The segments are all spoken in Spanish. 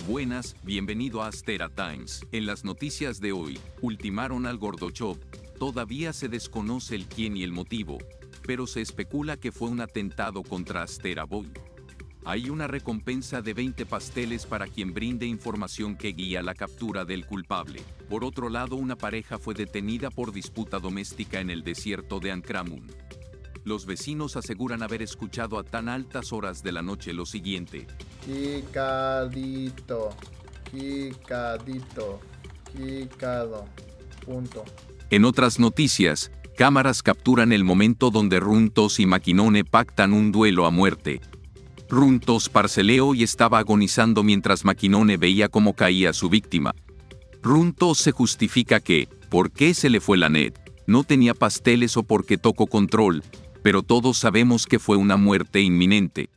Buenas, bienvenido a Astera Times. En las noticias de hoy, ultimaron al Gordo Chop. Todavía se desconoce el quién y el motivo, pero se especula que fue un atentado contra Astera Boy. Hay una recompensa de 20 pasteles para quien brinde información que guía la captura del culpable. Por otro lado, una pareja fue detenida por disputa doméstica en el desierto de Ancramun. Los vecinos aseguran haber escuchado a tan altas horas de la noche lo siguiente. Quicadito, quicado, punto. En otras noticias, cámaras capturan el momento donde Runtos y Maquinone pactan un duelo a muerte. Runtos parceleó y estaba agonizando mientras Maquinone veía cómo caía su víctima. Runtos se justifica que, ¿por qué se le fue la net? No tenía pasteles o porque tocó control, pero todos sabemos que fue una muerte inminente.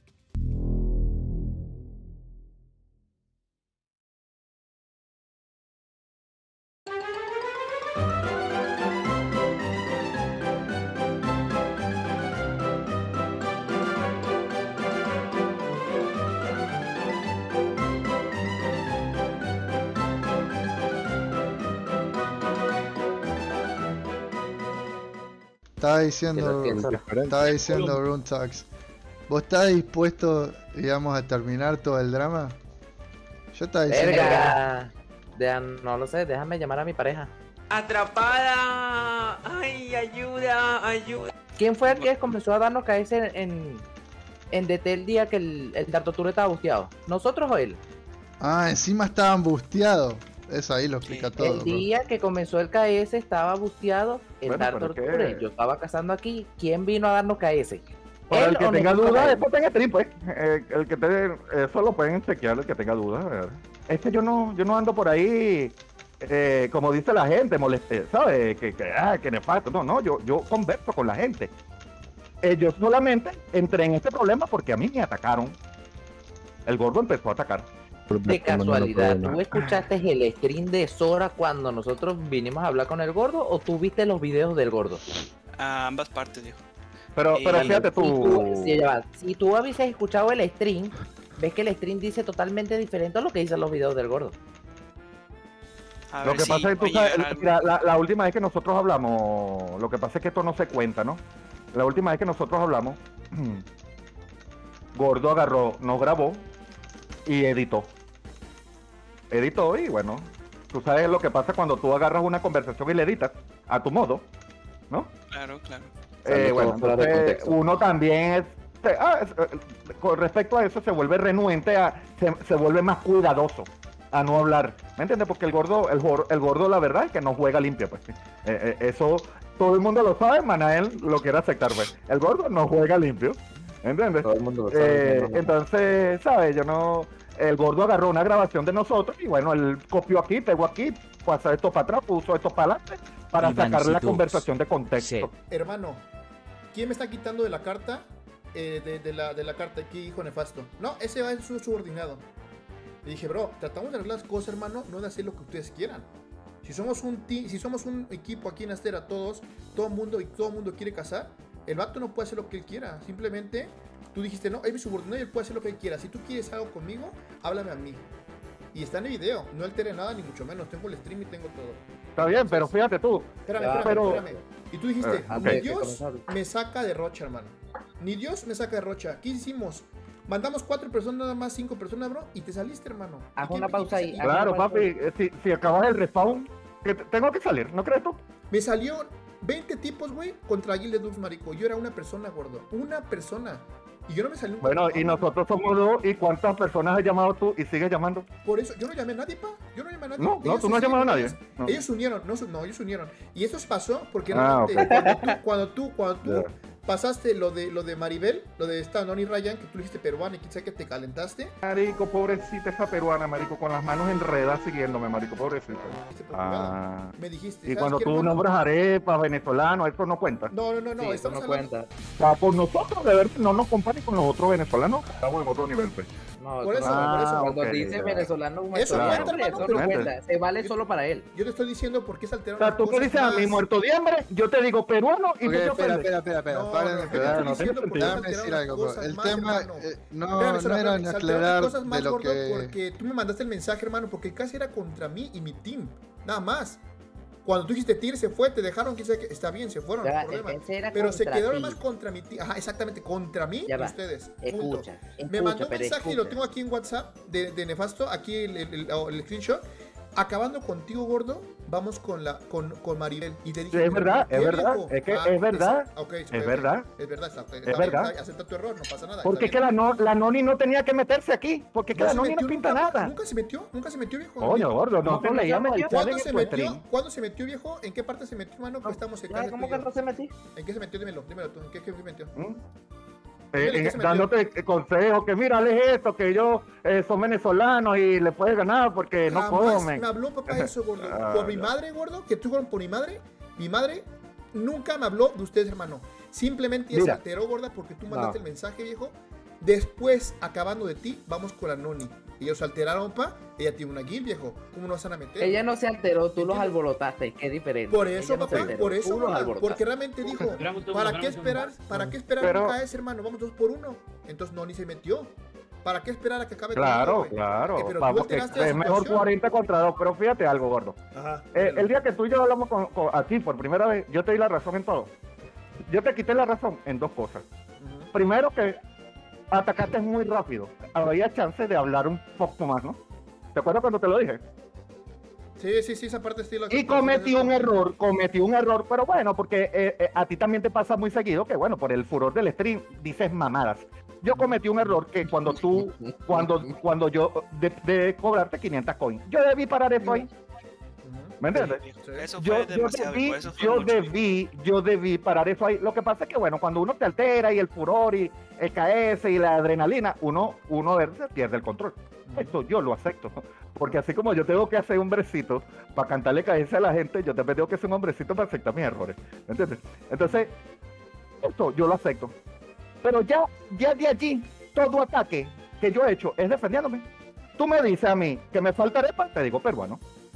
Estaba diciendo Runtax, ¿vos estás dispuesto, digamos, a terminar todo el drama? Yo estaba diciendo... No lo sé, déjame llamar a mi pareja. ¡Atrapada! ¡Ay, ayuda, ayuda! ¿Quién fue el que comenzó a darnos KS en DT el día que el Dartoture estaba busteado? ¿Nosotros o él? Ah, encima estaban busteados. Eso ahí lo explica todo. El día que comenzó el KS estaba busteado el Dartoture. Yo estaba cazando aquí. ¿Quién vino a darnos KS? Para el que tenga dudas, después tenga stream, pues. El que eso lo pueden chequear, el que tenga dudas. Es que yo no ando por ahí, como dice la gente, moleste, ¿sabes? Que nefasto. No, yo converso con la gente. Yo solamente entré en este problema porque a mí me atacaron. El gordo empezó a atacar. De casualidad, ¿tú escuchaste el stream de Sora cuando nosotros vinimos a hablar con el gordo o tú viste los videos del gordo? A ambas partes, dijo. Pero fíjate tú... Si tú habías escuchado el stream, ves que el stream dice totalmente diferente a lo que dicen los videos del gordo. Lo que pasa es que tú sabes, la última vez que nosotros hablamos, lo que pasa es que esto no se cuenta, ¿no? La última vez que nosotros hablamos, Gordo agarró, nos grabó y editó. Editó y bueno, tú sabes lo que pasa cuando tú agarras una conversación y la editas a tu modo, ¿no? Claro, claro. Bueno, entonces uno también con respecto a eso se vuelve renuente, se vuelve más cuidadoso a no hablar, ¿me entiendes? Porque el gordo la verdad es que no juega limpio, pues. Eso todo el mundo lo sabe, Manael lo quiere aceptar, pues. El gordo no juega limpio, ¿entiendes? Todo el mundo lo sabe. Entonces, ¿sabes? El gordo agarró una grabación de nosotros y bueno, él copió aquí, pegó aquí, pasó esto para atrás, puso esto para adelante para sacar la conversación de contexto. Sí. Hermano, ¿quién me está quitando de la carta? De la carta aquí, hijo nefasto. No, ese va en su subordinado. Le dije, bro, tratamos de arreglar las cosas, hermano, no de hacer lo que ustedes quieran. Si somos un team, si somos un equipo aquí en Astera, todo el mundo quiere cazar, el vato no puede hacer lo que él quiera. Simplemente, tú dijiste, no, es mi subordinado y él puede hacer lo que él quiera. Si tú quieres algo conmigo, háblame a mí. Y está en el video, no altere nada, ni mucho menos. Tengo el stream y tengo todo. Está bien, pero fíjate tú. Espérame. Y tú dijiste, Okay. ni Dios me saca de Rocha, hermano. Ni Dios me saca de Rocha. ¿Qué hicimos? Mandamos 4 personas, nada más 5 personas, bro, y te saliste, hermano. Haz una pausa ahí. Claro, papi, si acabas el respawn, tengo que salir, ¿no crees tú? Me salió 20 tipos, güey, contra Aguil de Dux, marico. Yo era una persona, gordo. Una persona. Y yo no me salí un... Bueno, y nosotros somos 2, ¿y cuántas personas has llamado tú y sigues llamando? Por eso, yo no llamé a nadie, pa. Yo no llamé a nadie. No, tú no has llamado a nadie. No. Ellos se unieron, ellos se unieron. Y eso pasó porque Okay. cuando tú pasaste lo de Maribel, lo de esta Noni Ryan, que tú dijiste peruana y quizá que te calentaste. Marico, pobrecita esa peruana, marico, con las manos enredadas siguiéndome, marico, pobrecita. Me dijiste. Y cuando tú nombras arepas, venezolano, eso no cuenta. No, Sí, eso no cuenta. O sea, por nosotros, de ver si no nos compares con los otros venezolanos, estamos en otro nivel, pues. No, Por eso, no, por eso. Cuando ok, dice ya. venezolano, Eso Claro. cuenta, hermano, eso pero- no cuenta. Se vale solo para él. Yo te estoy diciendo por qué se O alteraron sea, las tú me cosas dices a mí más. muerto de hambre, yo te digo peruano y Ok, tú te espera, ofendes. espera. No, Paren no, de yo te Claro, estoy no tiene diciendo por qué se sentido. Déjame decir alteraron las algo, bro. cosas El más, tema hermano. no Espérame, solo, era espérame, ni se alteraron las aclarar cosas más, de lo gordo, que... porque tú me mandaste el mensaje, hermano, porque casi era contra mí y mi team. Nada más. Cuando tú dijiste Tir se fue, te dejaron, quizá que está bien, se fueron, no Ya, hay problema. ese era Pero se contra quedaron ti. más contra mi team. Ajá, exactamente, contra mí Ya y va. ustedes. Punto. Escucha, Me mandó un pero mensaje y lo escucha. tengo aquí en WhatsApp de Nefasto, aquí el screenshot. Acabando contigo, gordo, vamos con Maribel. Y te dije, Sí, es verdad, ¿qué, es verdad, viejo? es que es verdad, Ok, es verdad. Es verdad, está verdad. bien, acepta tu error, no pasa nada. Porque está que bien. la Noni no tenía que meterse aquí, porque que No la se Noni no metió pinta nunca, nada. Nunca se metió, viejo. Coño, gordo, nosotros leíamos el chat ¿Cuándo en se tu metió? stream. ¿Cuándo se metió, viejo? ¿En qué parte se metió, hermano? Pues estamos en Ya, casa ¿cómo que tuyo. no se metí? ¿En qué se metió? Dímelo tú. ¿En qué se metió? ¿Mm? ¿qué se metió? Dándote consejos, que mira, esto, que ellos son venezolanos y le puedes ganar porque no Jamás comen. me habló papá eso, gordo. Ah, Por mi no. madre, gordo, que tú por mi madre nunca me habló de ustedes, hermano. Simplemente ella se Mira. alteró, gorda, porque tú mandaste No. el mensaje, viejo. Después, acabando de ti, vamos con la Noni. Ellos se alteraron, pa. Ella tiene una guild, viejo. ¿Cómo nos van a meter? Ella no se alteró, tú los Entiendo. alborotaste, qué diferente. Por eso, Ella no se papá, alteró, por eso, tú los gorda, alborotaste. porque realmente dijo, ¿para qué esperar? ¿Para qué esperar Pero- un KS, hermano? Vamos 2 por 1. Entonces Noni se metió. ¿Para qué esperar a que acabe Claro, conmigo, güey? claro. Pero tú Vamos, alteraste la es mejor situación. 40 contra 2, pero fíjate algo, gordo. Ajá. El día que tú y yo hablamos aquí por primera vez, yo te di la razón en todo. Yo te quité la razón en dos cosas. Ujú. Primero que atacaste muy rápido. Había chance de hablar un poco más, ¿no? ¿Te acuerdas cuando te lo dije? Sí, esa parte sí. Y cometí un error, pero bueno, porque a ti también te pasa muy seguido que, bueno, por el furor del stream dices mamadas. Yo cometí un error que cuando yo de cobrarte 500 coins, yo debí parar eso ahí, ¿me entiendes? Eso Yo fue demasiado, por eso fue mucho. yo debí parar eso ahí. Lo que pasa es que, bueno, cuando uno te altera y el furor y el KS y la adrenalina, uno a veces pierde el control. Esto yo lo acepto. Porque así como yo tengo que hacer un hombrecito para cantarle KS a la gente, yo también tengo que ser un hombrecito para aceptar mis errores. ¿Me entiendes? Entonces, esto yo lo acepto. Pero ya de allí, todo ataque que yo he hecho es defendiéndome. Tú me dices a mí que me falta arepa, te digo peruano.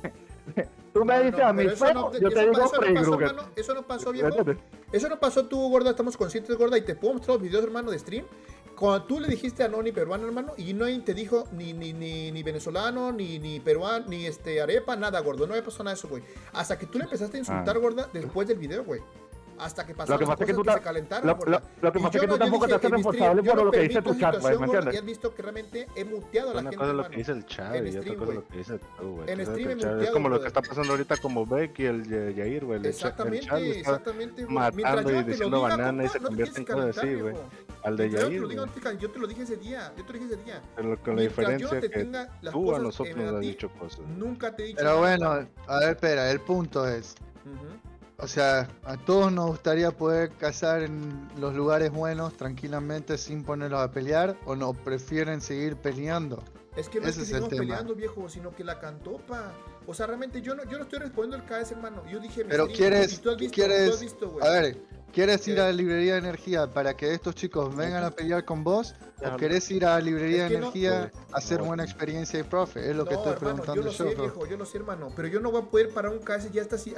Tú me dices a mí pero eso feo, no- yo te eso digo pasó, Freddy hermano, Krueger. eso no pasó, ¿Me viejo. entiendes? Eso no pasó tú, gorda. Estamos conscientes, gorda. Y te puedo mostrar los videos, hermano, de stream. Cuando tú le dijiste a Noni peruano, hermano, y no te dijo ni venezolano, ni peruano, ni arepa, nada, gordo. No me pasó nada de eso, güey. Hasta que tú le empezaste a insultar, gorda, después del video, güey. Hasta que pasaron Lo que las pasa es que cosas tú se calentaron, lo gorda. que Y pasa es yo que tú no- yo tampoco te dije haces en mi stream, responsable yo por no lo que dice permito tu chat, esa güey, ¿me situación, gorda, entiendes? Y has visto que realmente he muteado a la Una gente, cosa es lo hermano. que dice el chat En y otra stream, cosa es lo güey. que dices tú, güey. En Tú sabes stream que el he chat muteado, es como lo que brother. está pasando ahorita como Beck y el Yair, güey. El chat lo Exactamente, está exactamente, güey. matando Mientras yo y te lo diciendo diga, banana y compa, se no te convierte tienes en que cosas así, calentar, güey. viejo. Al de Mientras yo te Yair, lo diga, güey. no te cal- yo te lo dije ese día. Pero con la Mientras yo diferencia te que tenga las tú a cosas nosotros en nos has ti, dicho cosas. nunca te he dicho Pero nada. bueno, a ver, espera, el punto es, Ujú. o sea, a todos nos gustaría poder cazar en los lugares buenos tranquilamente sin ponerlos a pelear, o no prefieren seguir peleando. Es que no es Ese que es el sigamos tema. peleando, viejo, sino que la cantó, pa. O sea, realmente yo no estoy respondiendo el KS, hermano. Yo dije, mi Pero stream, quieres, y tú has visto, quieres, tú has visto, güey. a ver, ¿quieres ir ¿Qué? a la librería de energía para que estos chicos vengan a pelear con vos? ¿O Ya, querés ir a la librería Es de que no- energía a hacer no, buena no. experiencia y profe? Es lo que No, estoy hermano, preguntando yo lo sé, bro. viejo, yo lo sé, hermano. Pero yo no voy a poder parar un KS ya hasta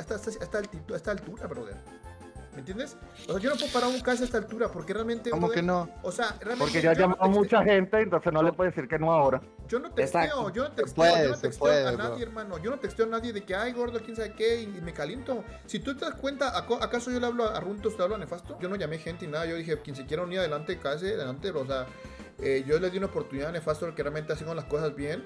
esta altura, brother. ¿Me entiendes? O sea, yo no puedo parar un KS a esta altura porque realmente. ¿Cómo brother, que no? O sea, realmente. Porque ya yo no llamó a texte- mucha gente, entonces no le puedo decir que no ahora. Yo no texteo, Exacto. yo no texteo, puede, yo no se texteo puede, a bro. nadie, hermano. Yo no texteo a nadie de que, ay, gordo, quién sabe qué, y me caliento. Si tú te das cuenta, ¿acaso yo le hablo a Runtos, te hablo a Nefasto? Yo no llamé gente y nada, yo dije, quien se quiera unir adelante, casi adelante, bro. O sea, yo le di una oportunidad a Nefasto que realmente hacemos las cosas bien.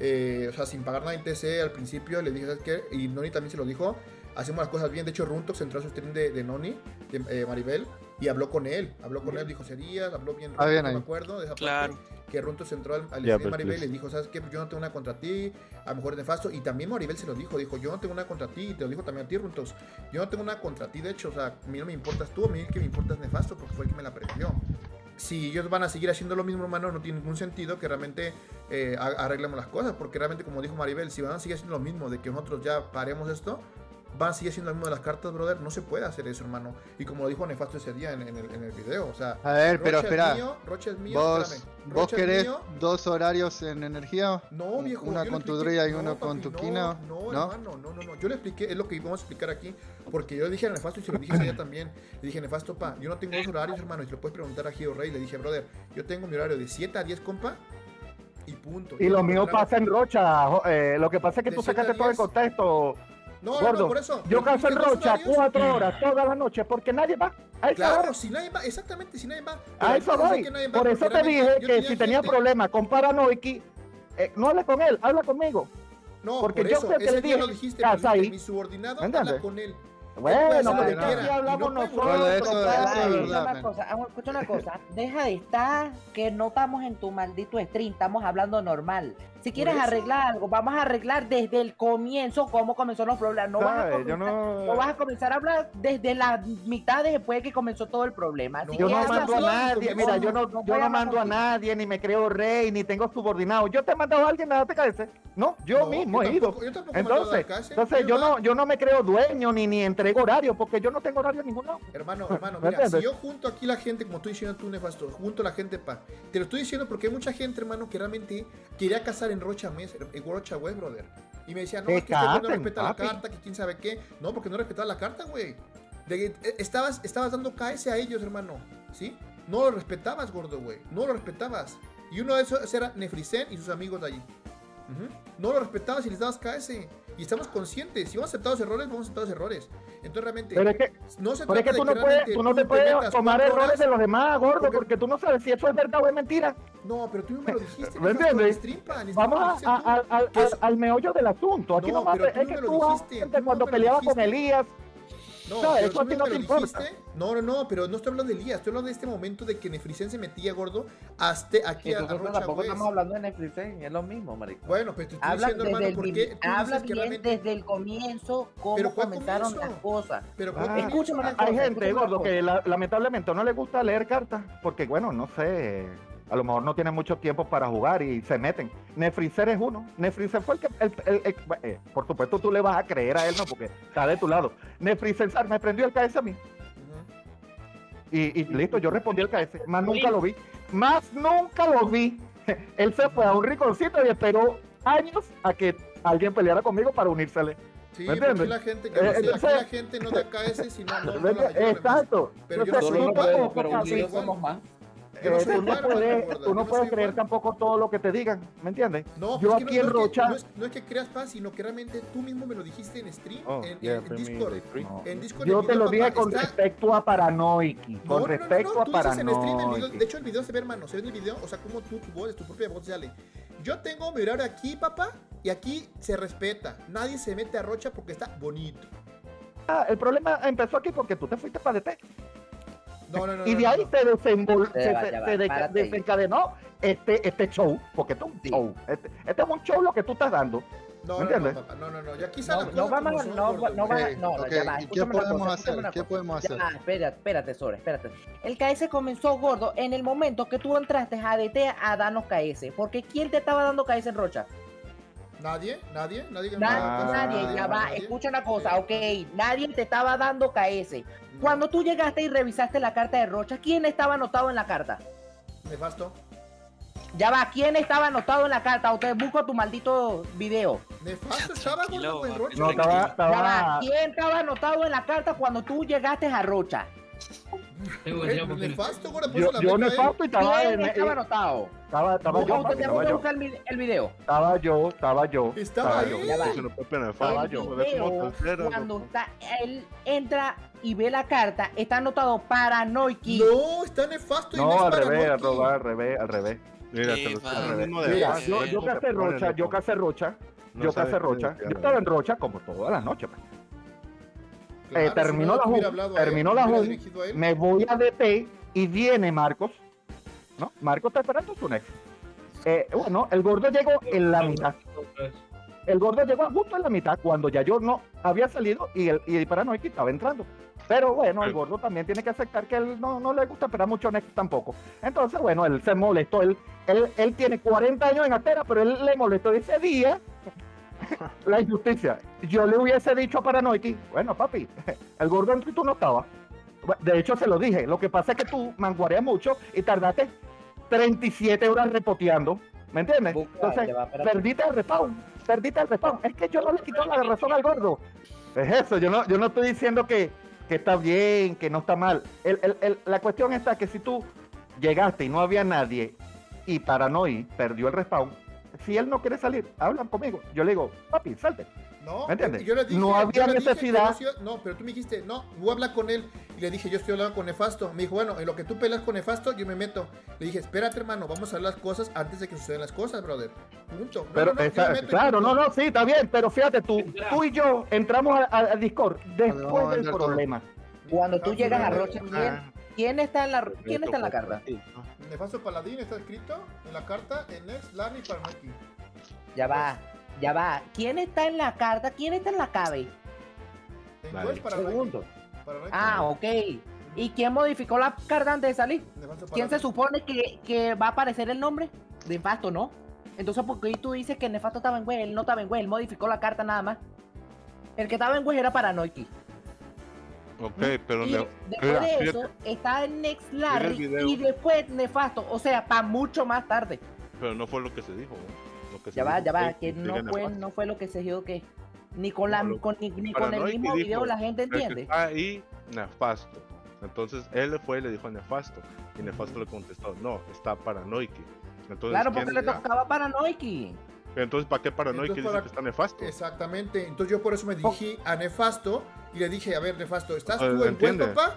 O sea, sin pagar nada en TC al principio, le dije, ¿sabes qué? Y Noni también se lo dijo. Hacemos las cosas bien. De hecho, Runtox entró a su stream de Noni, de Maribel, y habló con él. Dijo serías, habló bien. Ah, bien no ahí. me acuerdo de esa Claro. parte. Que Runtox entró al Ya, stream de pues, Maribel y please. le dijo, ¿sabes qué? Pues yo no tengo nada contra ti, a lo mejor es nefasto. Y también Maribel se lo dijo, yo no tengo nada contra ti, y te lo dijo también a ti, Runtox. Yo no tengo nada contra ti, de hecho, o sea, a mí no me importas tú, a mí el que me importa es nefasto, porque fue el que me la prendió. Si ellos van a seguir haciendo lo mismo, hermano, no tiene ningún sentido que realmente arreglemos las cosas, porque realmente, como dijo Maribel, si van a seguir haciendo lo mismo, de que nosotros ya paremos esto, van a seguir siendo las mismas las cartas, brother. No se puede hacer eso, hermano. Y como lo dijo Nefasto ese día en el video, o sea... A ver, pero espera. Rocha es mío, ¿Vos Rocha es querés mío. 2 horarios en energía? No, viejo. Una yo con le tu expliqué- druida y no, uno con papi, tu no, Kina. No, ¿No? hermano, no. Yo le expliqué, es lo que vamos a explicar aquí. Porque yo le dije a Nefasto y se lo dije ese día también. Le dije, Nefasto, pa, yo no tengo 2 horarios, hermano. Y se lo puedes preguntar a Gio Rey. Le dije, brother, yo tengo mi horario de 7 a 10, compa. Y punto. Y lo mío claro, pasa en Rocha. Lo que pasa es que De tú 7 a sacaste todo el 10. contexto. No, Gordo, por eso. yo Pero caso en ¿tienes dos Rocha horarios? 4 horas toda la noche porque nadie va a esa hora. Claro, si nadie va, exactamente, si nadie va. A eso voy. Por eso te dije que si tenía problemas con Paranoiki, no hable con él, habla conmigo. No, porque por yo eso, sé que ese le día dije, lo dijiste, casa ahí. mi subordinado ¿Me habla entiendes? con él. Bueno, puede hacer pero lo es que que quiera, aquí y hablamos no puede nosotros. Bueno, eso es ¿sabes? verdad. Escucha una cosa, deja de estar que no estamos en tu maldito stream, estamos hablando normal. Si quieres eso. arreglar algo, vamos a arreglar desde el comienzo cómo comenzó los problemas. No vas, a ¿Sabes? Yo comenzar, no- no vas a comenzar a hablar desde la mitad después de que comenzó todo el problema. No, Si Yo no quieres mando a hablar- nadie, mira, yo no voy a mando a hablar nadie, ni me creo rey, ni tengo subordinado. Yo te he mandado a alguien a TKS. No, yo mismo he ido. Yo tampoco mando a la Entonces, casa, yo no me creo dueño ni entrego horario, porque yo no tengo horario en ningún lado. Hermano, ¿Me mira, entiendes? si yo junto aquí la gente, como estoy diciendo tú, Nefasto, junto a la gente, pa, te lo estoy diciendo porque hay mucha gente, hermano, que realmente quería casar en Rocha Web, brother. Y me decía, no, Que es que este güey no casen, respeta la papi. carta, que quién sabe qué. No, porque no respetaba la carta, güey. Estabas dando KS a ellos, hermano, ¿sí? No lo respetabas, gordo, güey. No lo respetabas. Y uno de esos era Nefrisen y sus amigos de allí. No lo respetabas y les dabas KS. Y estamos conscientes. Si vamos a aceptar los errores, vamos a aceptar los errores. Entonces realmente Pero es que, no se pero es trata que tú de no realmente tú no te puedes metas tomar 4 errores horas. de los demás, gordo, Porque- porque tú no sabes si eso es verdad o es mentira. No, pero tú me lo dijiste. ¿Me Nefasto, entiendes? en stream, pa, en stream Vamos me lo dijiste tú. al meollo del asunto. Aquí No, nomás pero es tú no que me lo tú dijiste, antes tú cuando no me lo peleabas con dijiste. Elías, No, ¿sabes? pero Eso tú a ti no me te lo importa. dijiste. No, pero no estoy hablando de Elías, estoy hablando de este momento de que Nefrisen se metía, gordo, hasta aquí a Nosotros Rocha tampoco West. estamos hablando de Netflix, es lo mismo, marico. Bueno, pues te estoy Habla diciendo, desde hermano, el ¿por min- qué tú habla dices que bien realmente... desde el comienzo cómo Pero ¿cuál comenzaron comienzo? las cosas. Pero Ah, escúchame una cosa, hay gente, escúchame una gordo, cosa. que lamentablemente no le gusta leer cartas, porque bueno, no sé, a lo mejor no tienen mucho tiempo para jugar y se meten. Nefriser es uno. Nefriser fue el que, por supuesto tú le vas a creer a él, ¿no? Porque está de tu lado. Nefriser me prendió el KS a mí. Y listo, yo respondí el KS. Más nunca lo vi. Más nunca lo vi. Él se fue a un rinconcito y esperó años a que alguien peleara conmigo para unírsele. Sí, ¿Me porque entiendes? la gente, yo no sé, Entonces- aquí la gente no da KS si no las ayuda. Exacto. Pero yo Entonces, no tú soy igual, tampoco, pero papi, unidos somos más. Yo no soy tú no igual, hermano, puedes, gorda, tú no yo puedes soy creer igual. tampoco todo lo que te digan, ¿me entiendes? No, Yo pues es aquí que en no, Rocha... no es que creas paz, sino que realmente tú mismo me lo dijiste en stream, Oh, en yeah, en for me, Discord. like free. No. En Discord Yo el te video, lo dije papá, con está- respecto a Paranoiki, con respecto a tú dices en stream el video, Paranoiki. de hecho el video se ve, hermano, se ve en el video, o sea, como tu voz, tu propia voz sale. Yo tengo mi horario aquí, papá, y aquí se respeta. Nadie se mete a Rocha porque está bonito. El problema empezó aquí porque tú te fuiste para DT. No. Y de ahí se Ya va, párate ahí. desencadenó este show, porque esto es un Sí. show. Este es un show lo que tú estás dando. No, ¿Me no, entiendes? papá, no. Y aquí No, salen las no cosas como vamos, son, no, gordo, no güey. va, no, Ok, ya va. ¿y qué Escúchame una podemos cosa, hacer? escúchame una ¿Qué cosa. podemos Ya hacer? va, espérate, Sora, espérate. El KS comenzó, gordo, en el momento que tú entraste a DT a darnos KS. Porque ¿quién te estaba dando KS en Rocha? Nadie. Nadie, ya va. Escucha una cosa, ok. Nadie te estaba dando KS. Cuando tú llegaste y revisaste la carta de Rocha, ¿quién estaba anotado en la carta? Nefasto. Ya va, ¿quién estaba anotado en la carta? O te busco tu maldito video. Nefasto estaba Tranquilo, gordo en papi, Rocha. No, Tranquilo. Ya va, estaba... ¿quién estaba anotado en la carta cuando tú llegaste a Rocha? Nefasto, gordo, por Yo, eso la yo meto a él. nefasto y estaba ¿Quién estaba anotado? Estaba No, yo, Usted papi, te estaba puede yo. buscar el video. Estaba yo. Estaba yo. él. Ya va. Eso no puede pegar Estaba El yo. video, cuando está, él entra y ve la carta, está anotado Paranoiki. No, está Nefasto y No, es al revés, Paranoiki. al revés. Mira, Sí, te lo va. estoy mismo de Mira, base, yo te casé ponen Rocha, loco. yo casé Rocha. No Yo sabes casé qué Rocha. decir, Yo estaba en Rocha como todas las noches. Pues. Claro, si terminó no la te hubiera jun, hablado a él, terminó te la hubiera jun, dirigido a él. me voy a DT y viene Marcos, ¿no? Marcos está esperando su next. Bueno, el gordo llegó en la mitad. El gordo llegó justo en la mitad cuando ya yo no había salido y Paranoiki estaba entrando. Pero bueno, el gordo también tiene que aceptar que él no le gusta esperar mucho next tampoco. Entonces, bueno, él se molestó. Él tiene 40 años en Astera, pero él le molestó ese día. la injusticia. Yo le hubiese dicho a Paranoiki, bueno, papi, el gordo en tú no estaba. De hecho, se lo dije. Lo que pasa es que tú manguareas mucho y tardaste 37 horas repoteando. ¿Me entiendes? Entonces, perdiste el respawn. Es que yo no le quito la razón al gordo. Es eso, yo no estoy diciendo que está bien, que no está mal. La cuestión está que si tú llegaste y no había nadie y Paranoid perdió el respawn, si él no quiere salir, hablan conmigo. Yo le digo, papi, salte. No, ¿me entiendes? Yo le dije, no había necesidad. No, pero tú me dijiste, no, voy a hablar con él. Y le dije, yo estoy hablando con Nefasto. Me dijo, bueno, en lo que tú peleas con Nefasto, yo me meto. Le dije, espérate, hermano, vamos a hablar las cosas antes de que sucedan las cosas, brother. Punto. Pero, claro, sí, está bien, pero fíjate, tú y yo entramos al Discord después del problema. Cuando tú llegas a Rocha, ¿quién está en la carta? Nefasto Paladín está escrito en la carta en Next, Larry y Paranoiki. Ya va. ¿Quién está en la carta? ¿Quién está en la cabe? Segundo. Ok. ¿Y quién modificó la carta antes de salir? ¿Quién se supone que va a aparecer el nombre? Nefasto, ¿no? Entonces, ¿por qué tú dices que Nefasto estaba en güey? Él no estaba en güey, él modificó la carta nada más. El que estaba en güey era Paranoiki. Ok, pero y después de eso, está en Next Larry y después Nefasto. O sea, para mucho más tarde. Pero no fue lo que se dijo, ¿no? Ya va, que no fue lo que se dijo que ni con el mismo video la gente entiende. Está ahí Nefasto. Entonces él fue y le dijo a Nefasto y Nefasto le contestó, no, está Paranoiki. Entonces, claro, porque le tocaba Paranoiki. Entonces, ¿para qué Paranoiki dice que está Nefasto? Exactamente, entonces yo por eso me dirigí a Nefasto y le dije, a ver, Nefasto, ¿estás tú en buen papá?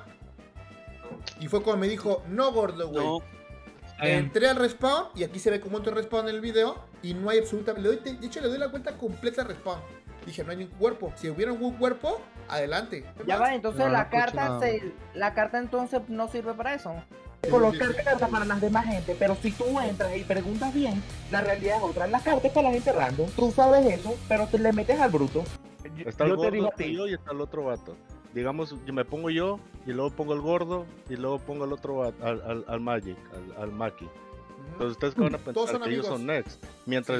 Y fue cuando me dijo, no, gordo, güey. No. Entré al respawn y aquí se ve cómo entró el respawn en el video y no hay absolutamente, de hecho le doy la cuenta completa al respawn. Dije, no hay ningún cuerpo. Si hubiera un cuerpo, adelante. Ya va, entonces la carta entonces no sirve para eso. Colocar cartas para las demás gente, pero si tú entras y preguntas bien, la realidad es otra. Las cartas para la gente random, tú sabes eso, pero te le metes al bruto. Está el gordo y está el otro vato. Digamos, yo me pongo yo y luego pongo el gordo y luego pongo el otro al Magic, al Maki. Entonces ustedes van a pensar que ellos son next mientras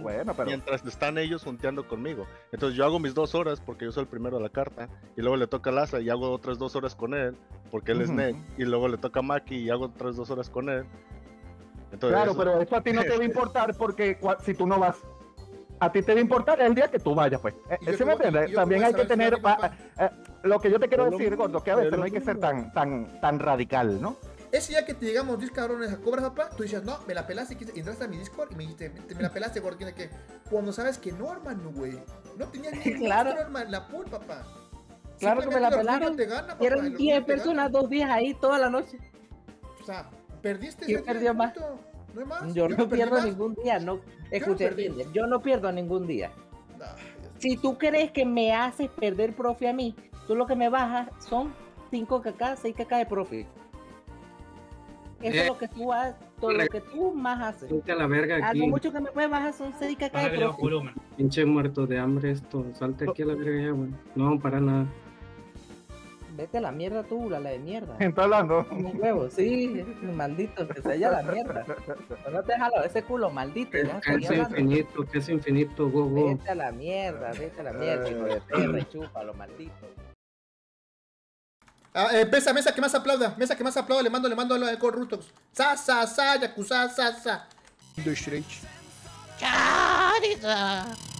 están ellos junteando conmigo. Entonces yo hago mis 2 horas porque yo soy el primero de la carta y luego le toca a Laza y hago otras 2 horas con él porque él es next y luego le toca a Maki y hago otras 2 horas con él. Entonces, claro, pero eso a ti no te va a importar porque si tú no vas, a ti te va a importar el día que tú vayas, pues. ¿Sí me entiendes? También hay que tener lo que yo te quiero decir, gordo, que a veces no hay que ser tan radical, ¿no? Ese día que te llegamos 10 cabrones a cobrar, papá, tú dices, no, me la pelaste, y entraste a mi Discord y me dijiste, me la pelaste, gordo, que cuando sabes que no, hermano, güey. No tenía ni claro. La pool, papá. Claro que me la pelaron. Eran 10 personas 2 días ahí toda la noche. O sea, perdiste. ¿Quién perdió más? No hay más. Yo no pierdo ningún día, no. Escuché bien, yo no pierdo ningún día. Si tú crees que me haces perder profe a mí, tú lo que me bajas son 5 kk, 6 kk de profe. Eso es lo que tú haces, todo lo que tú más haces. A la verga aquí. Algo mucho que me puedes bajar son 6 kk de profe. Pinche muerto de hambre esto, salte aquí a la verga ya, güey. No, para nada. Vete a la mierda tú, la de mierda. ¿Está hablando? Mi huevo, sí, maldito, que se haya la mierda. No te jalo ese culo, maldito. Que es infinito, go, go. Vete a la mierda, hijo de perra, chúpalo, maldito. Mesa que más aplauda, le mando a lo de Corrutox. Yakuza, Carita.